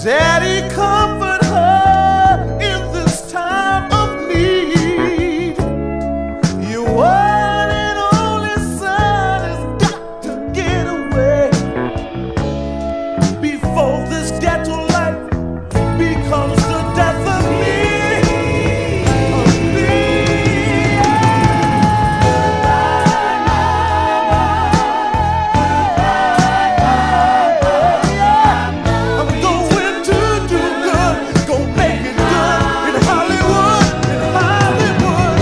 Daddy, comfort her in this time of need. Your one and only son has got to get away before this ghetto life becomes the death of me. Of me. I'm going to do good, go make it good in Hollywood, in Hollywood.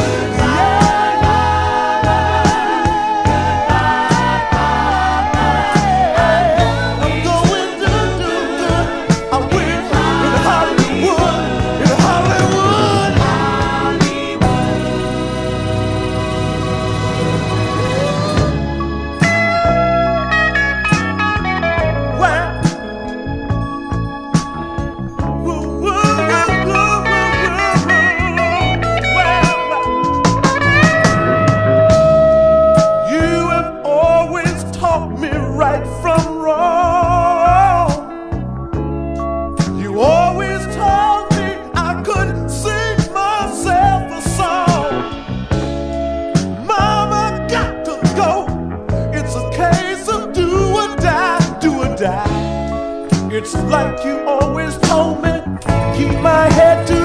I'm going to do good, I will, in Hollywood, in Hollywood. Well, woo, woo, woo, woo, well, you have always taught me right from wrong. You always told me I could sing myself a song. Mama got to go. It's a case of do or die, do or die. It's like you always told me, keep my head to